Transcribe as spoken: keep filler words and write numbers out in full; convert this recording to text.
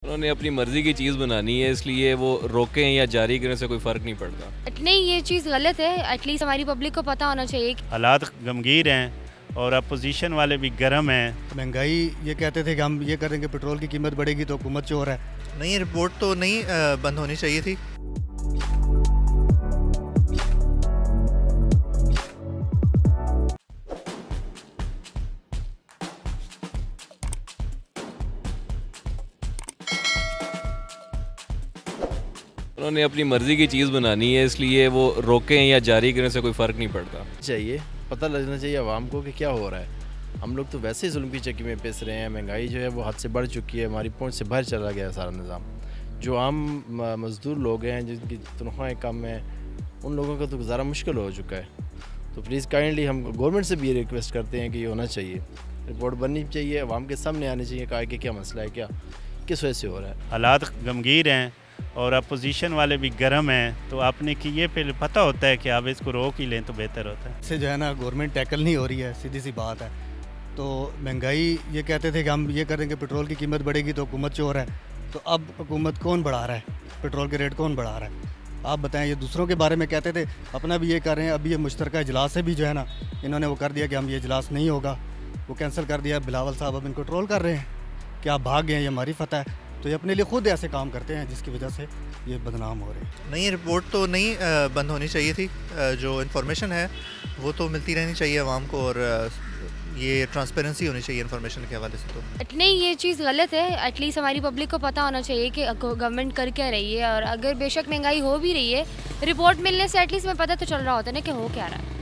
उन्होंने अपनी मर्जी की चीज़ बनानी है, इसलिए वो रोकें या जारी करने से कोई फ़र्क नहीं पड़ता। नहीं, ये चीज़ गलत है। एटलीस्ट हमारी पब्लिक को पता होना चाहिए कि हालात गमगीर हैं और अपोजिशन वाले भी गर्म हैं। महंगाई ये कहते थे कि हम ये करेंगे, पेट्रोल की कीमत बढ़ेगी तो हुकूमत चोर है। नहीं, रिपोर्ट तो नहीं आ, बंद होनी चाहिए थी। उन्होंने अपनी मर्जी की चीज़ बनानी है, इसलिए वो रोकें या जारी करने से कोई फ़र्क नहीं पड़ता। चाहिए पता लगना चाहिए आवाम को कि क्या हो रहा है। हम लोग तो वैसे ही जुल्म की चक्की में पिस रहे हैं। महंगाई जो है वो हद से बढ़ चुकी है, हमारी पहुंच से बाहर चला गया है सारा निज़ाम। जो आम मज़दूर लोग हैं जिनकी तनख्वाहें कम हैं, उन लोगों का तो गुजारा मुश्किल हो चुका है। तो प्लीज़ काइंडली हम गवर्नमेंट से भी ये रिक्वेस्ट करते हैं कि ये होना चाहिए, रिपोर्ट बननी चाहिए, आवाम के सामने आनी चाहिए कहा कि क्या मसला है, क्या किस वजह से हो रहा है। हालात गमगीर हैं और अपोजिशन वाले भी गर्म हैं, तो आपने कि ये पहले पता होता है कि आप इसको रोक ही लें तो बेहतर होता है। इससे जो है ना गवर्नमेंट टैकल नहीं हो रही है, सीधी सी बात है। तो महंगाई ये कहते थे कि हम ये करेंगे, पेट्रोल की कीमत बढ़ेगी तो हुकूमत चोर है। तो अब हुकूमत कौन बढ़ा रहा है, पेट्रोल के रेट कौन बढ़ा रहा है? आप बताएं। ये दूसरों के बारे में कहते थे, अपना भी ये कर रहे हैं। अभी ये मुश्तरका इजलास से भी जो है ना इन्होंने वो कर दिया कि हम ये इजलास नहीं होगा, वो कैंसिल कर दिया। बिलावल साहब अब इनको ट्रोल कर रहे हैं कि आप भाग गए, ये हमारी फतह है। तो ये अपने लिए खुद ऐसे काम करते हैं जिसकी वजह से ये बदनाम हो रहे हैं। नहीं, रिपोर्ट तो नहीं आ, बंद होनी चाहिए थी। आ, जो इन्फॉर्मेशन है वो तो मिलती रहनी चाहिए आवाम को, और आ, ये ट्रांसपेरेंसी होनी चाहिए इन्फॉर्मेशन के हवाले से। तो नहीं, ये चीज़ गलत है। एटलीस्ट हमारी पब्लिक को पता होना चाहिए कि गवर्नमेंट कर क्या रही है। और अगर बेशक महंगाई हो भी रही है, रिपोर्ट मिलने से एटलीस्ट में पता तो चल रहा होता है ना कि हो क्या रहा है।